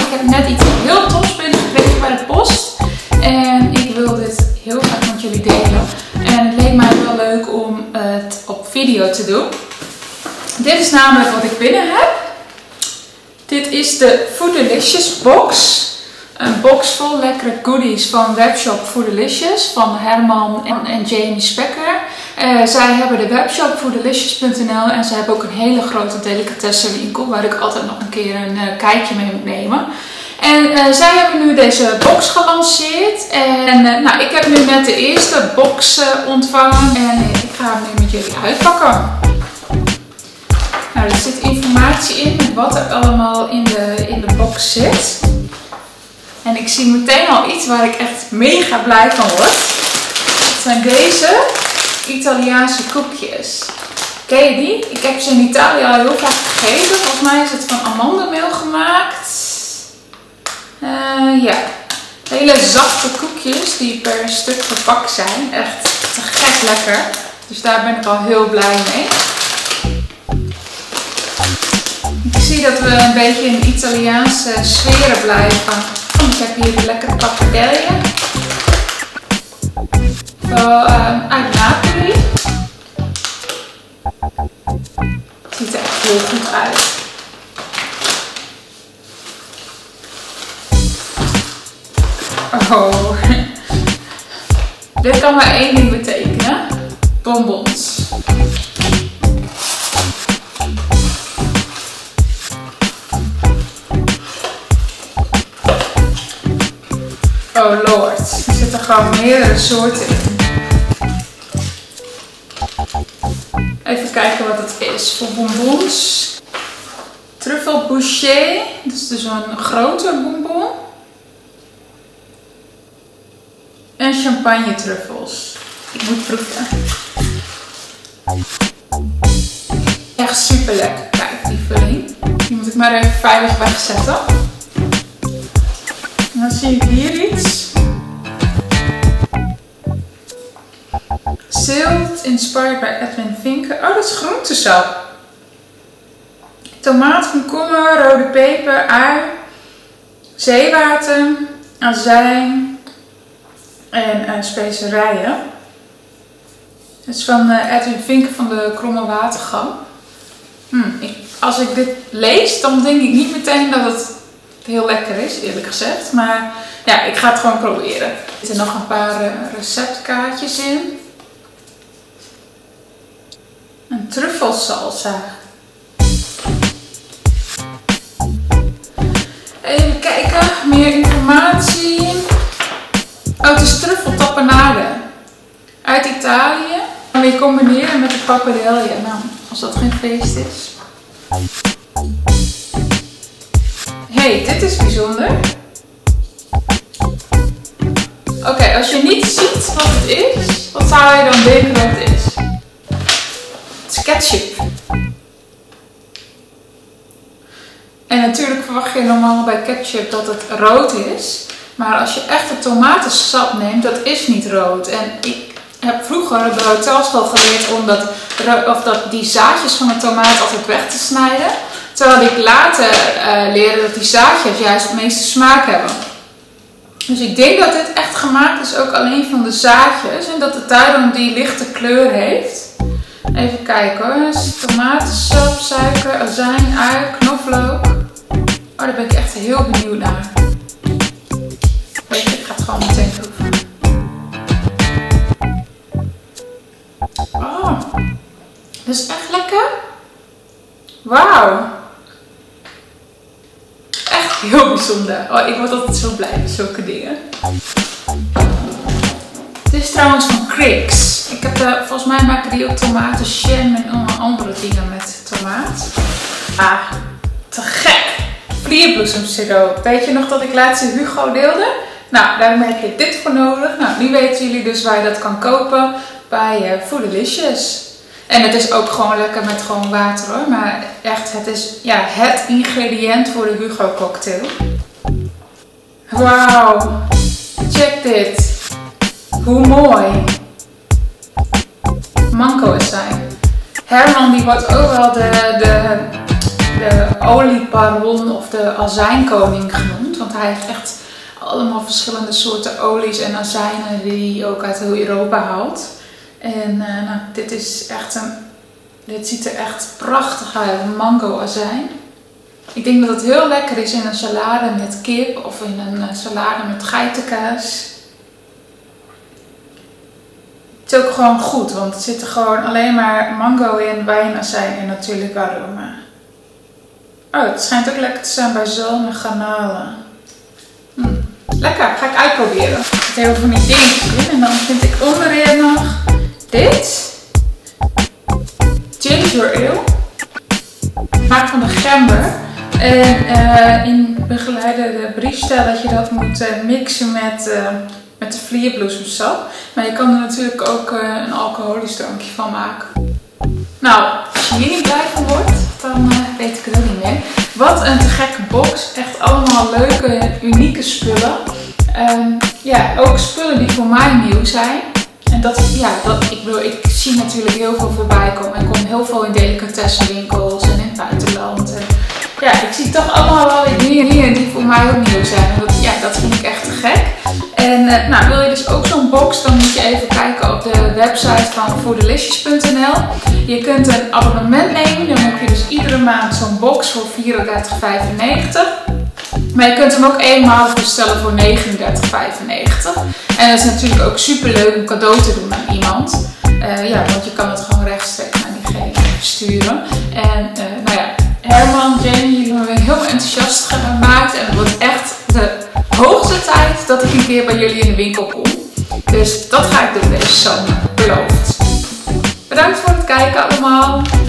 Ik heb net iets heel tofs binnengekregen bij de post. En ik wil dit heel graag met jullie delen. En het leek mij wel leuk om het op video te doen. Dit is namelijk wat ik binnen heb. Dit is de Foodalicious box. Een box vol lekkere goodies van webshop Foodalicious van Herman en Jamie Specker. Zij hebben de webshop foodalicious.nl en ze hebben ook een hele grote delicatessenwinkel waar ik altijd nog een keer een kijkje mee moet nemen. En zij hebben nu deze box gelanceerd en nou, ik heb nu net de eerste box ontvangen en ik ga hem nu met jullie uitpakken. Nou, er zit informatie in met wat er allemaal in de box zit. En ik zie meteen al iets waar ik echt mega blij van word. Dat zijn deze Italiaanse koekjes. Ken je die? Ik heb ze in Italië al heel vaak gegeten. Volgens mij is het van amandemeel gemaakt. Ja, hele zachte koekjes die per stuk verpakt zijn. Echt te gek lekker. Dus daar ben ik al heel blij mee. Ik zie dat we een beetje in Italiaanse sferen blijven. Ik heb hier de lekkere pappardelle. Uit Napoli. Ziet er echt heel goed uit. Oh. Dit kan maar één ding betekenen. Bonbons. Oh lord, er zitten gewoon meerdere soorten in. Even kijken wat het is voor bonbons. Truffel boucher, dat is dus een grote bonbon. En champagne truffels. Ik moet proeven. Echt super lekker. Kijk, die vulling. Die moet ik maar even veilig wegzetten. En dan zie ik hier iets. Zilt inspired by Edwin Vinken. Oh, dat is groentesap. Tomaat, komkommer, rode peper, ui, zeewater, azijn en specerijen. Het is van Edwin Vinken van de Kromme Watergang. Als ik dit lees, dan denk ik niet meteen dat het heel lekker is, eerlijk gezegd. Maar ja, ik ga het gewoon proberen. Er zitten nog een paar receptkaartjes in. Een truffelsalsa. Even kijken, meer informatie. Oh, het is truffeltapenade. Uit Italië. En weer combineren met de pappardelle. Nou, als dat geen feest is. Hey, dit is bijzonder. Oké, als je niet ziet wat het is, wat zou je dan denken dat het is? Het is ketchup. En natuurlijk verwacht je normaal bij ketchup dat het rood is. Maar als je echt het tomatensap neemt, dat is niet rood. En ik heb vroeger op de hotelschool geleerd om die zaadjes van de tomaat altijd weg te snijden. Terwijl ik later leerde dat die zaadjes juist het meeste smaak hebben. Dus ik denk dat dit echt gemaakt is ook alleen van de zaadjes. En dat het daarom die lichte kleur heeft. Even kijken hoor. Tomatensap, suiker, azijn, ui, knoflook. Oh, daar ben ik echt heel benieuwd naar. Weet je, ik ga het gewoon meteen proeven. Oh, dat is echt lekker. Wauw. Echt heel bijzonder. Oh, ik word altijd zo blij met zulke dingen. Dit is trouwens van Crix. Ik heb volgens mij maken die ook tomaten, jam en andere dingen met tomaat. Ah, te gek. Vlierbloesemsiroop. Weet je nog dat ik laatst in Hugo deelde? Nou, daar heb je dit voor nodig. Nou, nu weten jullie dus waar je dat kan kopen bij Foodalicious. En het is ook gewoon lekker met gewoon water hoor. Maar echt, het is ja, het ingrediënt voor de Hugo cocktail. Wauw. Check dit. Hoe mooi. Mango is zijn. Herman die wordt ook wel de de oliebaron of de azijnkoning genoemd. Want hij heeft echt allemaal verschillende soorten olies en azijnen die hij ook uit heel Europa haalt. En nou, dit ziet er echt prachtig uit, een mango azijn. Ik denk dat het heel lekker is in een salade met kip of in een salade met geitenkaas. Het is ook gewoon goed, want er zit er gewoon alleen maar mango in, wijnazijn en natuurlijk aroma. Oh, het schijnt ook lekker te zijn bij zalm en garnalen. Lekker, ga ik uitproberen. Er zitten heel veel van die dingetjes in en dan vind ik onderin nog dit. Ginger ale. Gemaakt van de gember. En in begeleide brief staat dat je dat moet mixen met de vlierbloesemsap. Maar je kan er natuurlijk ook een alcoholisch drankje van maken. Nou, als je hier niet blij van wordt, dan weet ik het ook niet meer. Wat een te gekke box. Echt allemaal leuke, unieke spullen. Ja, ook spullen die voor mij nieuw zijn. En ik zie natuurlijk heel veel voorbij komen. Ik kom heel veel in delicatessenwinkels en in het buitenland. En ja, ik zie toch allemaal wel dingen die voor mij ook nieuw zijn. En dat vind ik echt te gek. En nou, wil je dus ook zo'n box, dan moet je even kijken op de website van fooddelicious.nl. Je kunt een abonnement nemen, dan heb je dus iedere maand zo'n box voor €34,95. Maar je kunt hem ook eenmalig bestellen voor €39,95. En dat is natuurlijk ook super leuk om cadeau te doen aan iemand. Want je kan het gewoon rechtstreeks naar diegene sturen. En nou ja, Herman, Jenny, jullie hebben me heel enthousiast gemaakt. En het wordt echt de hoogste tijd dat ik een keer bij jullie in de winkel kom. Dus dat ga ik doen deze zomer, beloofd. Bedankt voor het kijken allemaal.